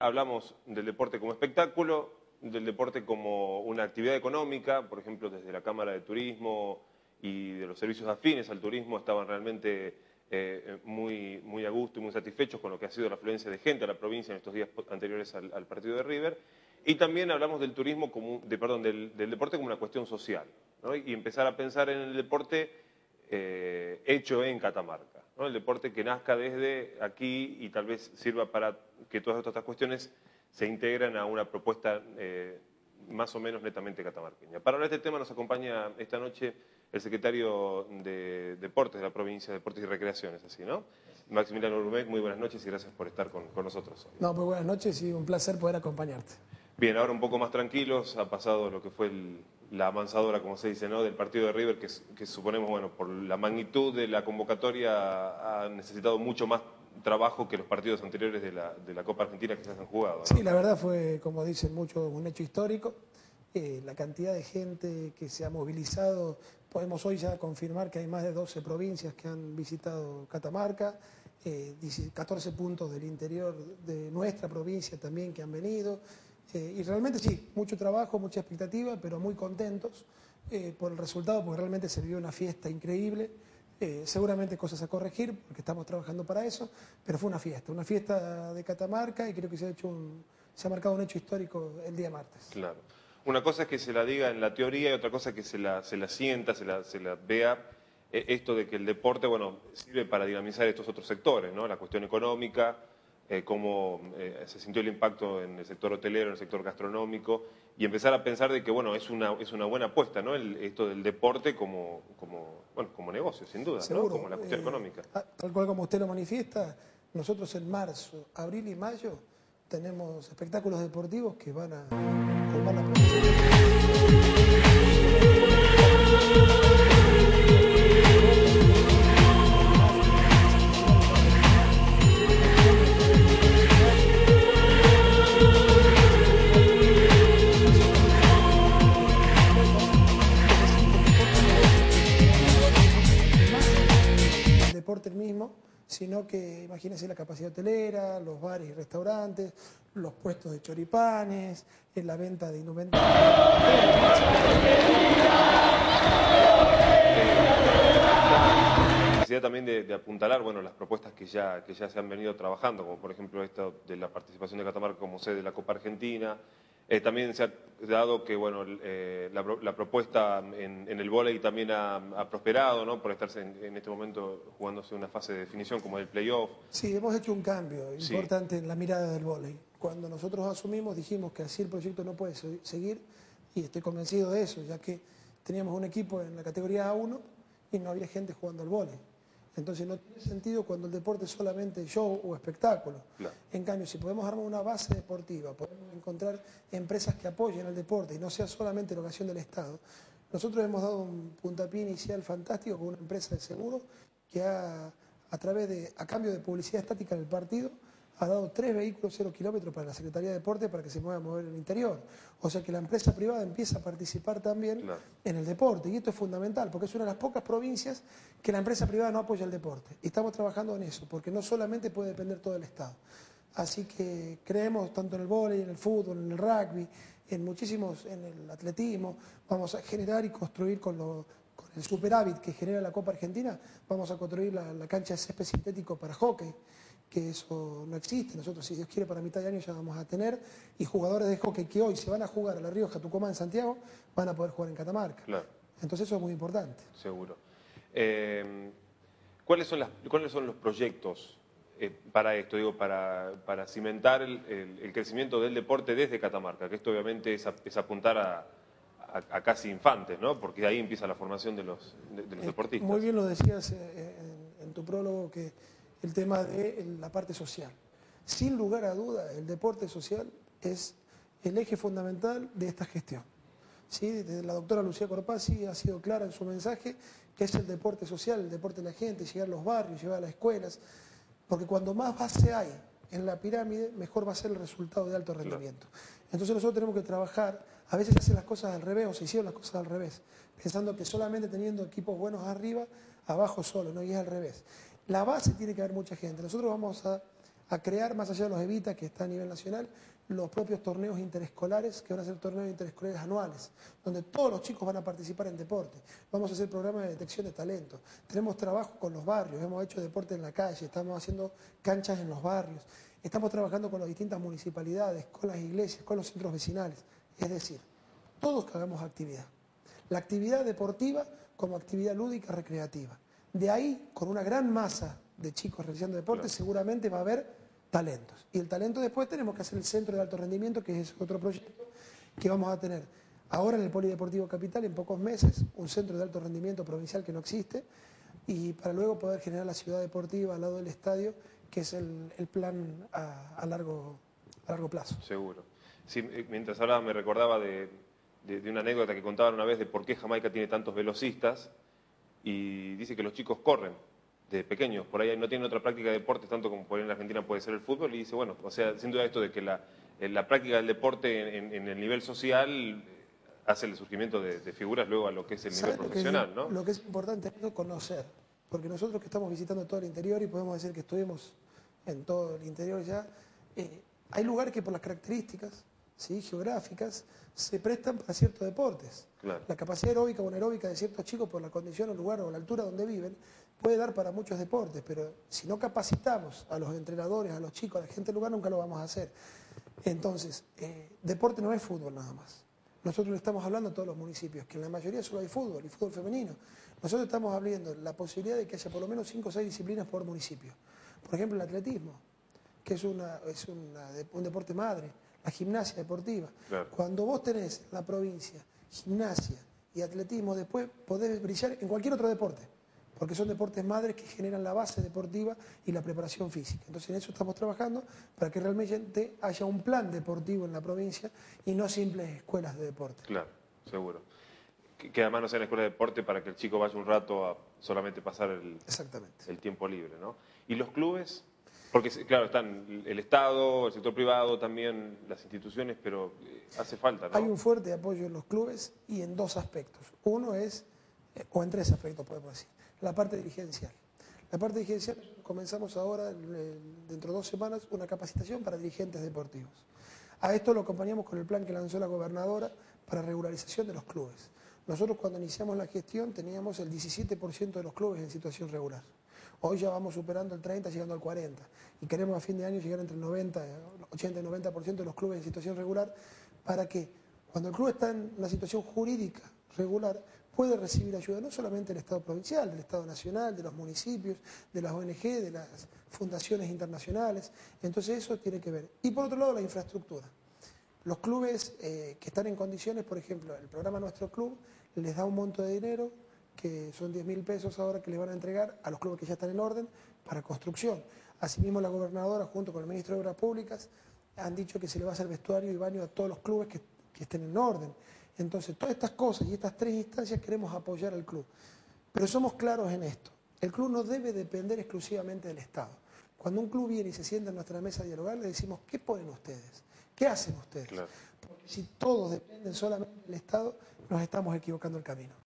hablamos del deporte como espectáculo, del deporte como una actividad económica, por ejemplo, desde la Cámara de Turismo y de los servicios afines al turismo estaban realmente muy a gusto y muy satisfechos con lo que ha sido la afluencia de gente a la provincia en estos días anteriores al partido de River. Y también hablamos del turismo del deporte como una cuestión social, ¿no? Y empezar a pensar en el deporte hecho en Catamarca, ¿no? El deporte que nazca desde aquí y tal vez sirva para que todas estas cuestiones se integran a una propuesta más o menos netamente catamarqueña. Para hablar de este tema nos acompaña esta noche el secretario de Deportes de la provincia de Deportes y Recreaciones, así, ¿no? Maximiliano Urumec, muy buenas noches y gracias por estar con nosotros hoy. No, pues buenas noches y un placer poder acompañarte. Bien, ahora un poco más tranquilos, ha pasado lo que fue la avanzadora, como se dice, ¿no?, del partido de River, que suponemos, bueno, por la magnitud de la convocatoria ha necesitado mucho más trabajo que los partidos anteriores de la Copa Argentina que se han jugado, ¿no? Sí, la verdad fue, como dicen muchos, un hecho histórico. La cantidad de gente que se ha movilizado, podemos hoy ya confirmar que hay más de 12 provincias que han visitado Catamarca, 14 puntos del interior de nuestra provincia también que han venido. Y realmente sí, mucho trabajo, mucha expectativa, pero muy contentos por el resultado, porque realmente se vivió una fiesta increíble. Seguramente cosas a corregir, porque estamos trabajando para eso, pero fue una fiesta de Catamarca y creo que se ha marcado un hecho histórico el día martes. Claro. Una cosa es que se la diga en la teoría y otra cosa es que se la sienta, se la vea, esto de que el deporte, bueno, sirve para dinamizar estos otros sectores, ¿no? La cuestión económica, cómo se sintió el impacto en el sector hotelero, en el sector gastronómico, y empezar a pensar de que, bueno, es una buena apuesta, ¿no? Esto del deporte como negocio, sin duda, Seguro, ¿no? Como la cuestión económica. Tal cual como usted lo manifiesta, nosotros en marzo, abril y mayo tenemos espectáculos deportivos que van a colmar la provincia. El mismo, sino que imagínense la capacidad hotelera, los bares y restaurantes, los puestos de choripanes, en la venta de indumentaria. La necesidad también de apuntalar, bueno, las propuestas que ya se han venido trabajando, como por ejemplo esto de la participación de Catamarca como sede de la Copa Argentina. También se ha dado que, bueno, la propuesta en el vóley también ha prosperado, ¿no? Por estarse en este momento jugándose una fase de definición como el playoff. Sí, hemos hecho un cambio importante en la mirada del vóley. Cuando nosotros asumimos, dijimos que así el proyecto no puede seguir, y estoy convencido de eso, ya que teníamos un equipo en la categoría A1 y no había gente jugando al vóley. Entonces no tiene sentido cuando el deporte es solamente show o espectáculo. Claro. En cambio, si podemos armar una base deportiva, podemos encontrar empresas que apoyen al deporte y no sea solamente erogación del Estado. Nosotros hemos dado un puntapié inicial fantástico con una empresa de seguro que a cambio de publicidad estática en el partido, ha dado 3 vehículos 0 kilómetros para la Secretaría de Deporte para que se pueda mover en el interior. O sea que la empresa privada empieza a participar también en el deporte. Y esto es fundamental, porque es una de las pocas provincias que la empresa privada no apoya el deporte. Y estamos trabajando en eso, porque no solamente puede depender todo el Estado. Así que creemos tanto en el vóley, en el fútbol, en el rugby, en el atletismo. Vamos a generar y construir con el superávit que genera la Copa Argentina, vamos a construir la cancha de césped sintético para hockey, que eso no existe. Nosotros, si Dios quiere, para mitad de año ya vamos a tener, y jugadores de hockey que hoy se van a jugar a La Rioja, Tucumán, Santiago, van a poder jugar en Catamarca. Claro. Entonces eso es muy importante. Seguro. ¿Cuáles son los proyectos para esto? Digo, para cimentar el crecimiento del deporte desde Catamarca, que esto obviamente es apuntar a casi infantes, ¿no? Porque de ahí empieza la formación de los deportistas. Muy bien lo decías en tu prólogo, que el tema de la parte social. Sin lugar a duda, el deporte social es el eje fundamental de esta gestión. ¿Sí? La doctora Lucía Corpazzi ha sido clara en su mensaje, que es el deporte social, el deporte de la gente, llegar a los barrios, llegar a las escuelas, porque cuando más base hay en la pirámide, mejor va a ser el resultado de alto rendimiento. Entonces nosotros tenemos que trabajar, a veces se hacen las cosas al revés, o se hicieron las cosas al revés, pensando que solamente teniendo equipos buenos arriba, abajo solo, ¿no? Y es al revés. La base tiene que haber mucha gente. Nosotros vamos a a crear, más allá de los Evita, que está a nivel nacional, los propios torneos interescolares, que van a ser torneos interescolares anuales, donde todos los chicos van a participar en deporte. Vamos a hacer programas de detección de talento. Tenemos trabajo con los barrios, hemos hecho deporte en la calle, estamos haciendo canchas en los barrios, estamos trabajando con las distintas municipalidades, con las iglesias, con los centros vecinales. Es decir, todos que hagamos actividad. La actividad deportiva como actividad lúdica recreativa. De ahí, con una gran masa de chicos realizando deporte, seguramente va a haber talentos. Y el talento después tenemos que hacer el centro de alto rendimiento, que es otro proyecto que vamos a tener ahora en el Polideportivo Capital, en pocos meses, un centro de alto rendimiento provincial que no existe, y para luego poder generar la ciudad deportiva al lado del estadio, que es el plan a largo plazo. Seguro. Sí, mientras hablaba me recordaba de una anécdota que contaban una vez de por qué Jamaica tiene tantos velocistas, y dice que los chicos corren de pequeños, por ahí no tienen otra práctica de deporte tanto como por ahí en la Argentina puede ser el fútbol, y dice, bueno, o sea, sin duda esto de que la práctica del deporte en el nivel social hace el surgimiento de figuras luego a lo que es el nivel profesional, ¿no? Lo que es importante es conocer, porque nosotros que estamos visitando todo el interior y podemos decir que estuvimos en todo el interior ya, hay lugares que por las características, ¿sí?, geográficas, se prestan para ciertos deportes. Claro. La capacidad aeróbica o anaeróbica de ciertos chicos por la condición, el lugar o la altura donde viven puede dar para muchos deportes, pero si no capacitamos a los entrenadores, a los chicos, a la gente del lugar, nunca lo vamos a hacer. Entonces, deporte no es fútbol nada más. Nosotros le estamos hablando a todos los municipios, que en la mayoría solo hay fútbol, y fútbol femenino. Nosotros estamos abriendo la posibilidad de que haya por lo menos 5 o 6 disciplinas por municipio. Por ejemplo, el atletismo, que es un deporte madre, la gimnasia deportiva. Claro. Cuando vos tenés en la provincia gimnasia y atletismo, después podés brillar en cualquier otro deporte, porque son deportes madres que generan la base deportiva y la preparación física. Entonces en eso estamos trabajando para que realmente haya un plan deportivo en la provincia y no simples escuelas de deporte. Claro, seguro. Que además no sean escuelas de deporte para que el chico vaya un rato a solamente pasar el tiempo libre, ¿no? ¿Y los clubes? Porque, claro, están el Estado, el sector privado, también las instituciones, pero hace falta, ¿no? Hay un fuerte apoyo en los clubes y en 2 aspectos. Uno es, o en 3 aspectos podemos decir, la parte dirigencial. La parte dirigencial, comenzamos ahora, dentro de 2 semanas, una capacitación para dirigentes deportivos. A esto lo acompañamos con el plan que lanzó la gobernadora para regularización de los clubes. Nosotros cuando iniciamos la gestión teníamos el 17% de los clubes en situación regular. Hoy ya vamos superando el 30, llegando al 40. Y queremos a fin de año llegar entre el 80 y 90% de los clubes en situación regular, para que cuando el club está en una situación jurídica regular, puede recibir ayuda no solamente del Estado provincial, del Estado nacional, de los municipios, de las ONG, de las fundaciones internacionales. Entonces eso tiene que ver. Y por otro lado, la infraestructura. Los clubes que están en condiciones, por ejemplo, el programa Nuestro Club les da un monto de dinero, que son 10.000 pesos ahora que le van a entregar a los clubes que ya están en orden para construcción. Asimismo, la gobernadora, junto con el ministro de Obras Públicas, han dicho que se le va a hacer vestuario y baño a todos los clubes que estén en orden. Entonces, todas estas cosas y estas 3 instancias queremos apoyar al club. Pero somos claros en esto. El club no debe depender exclusivamente del Estado. Cuando un club viene y se sienta en nuestra mesa a dialogar, le decimos, ¿qué ponen ustedes? ¿Qué hacen ustedes? Claro. Porque si todos dependen solamente del Estado, nos estamos equivocando el camino.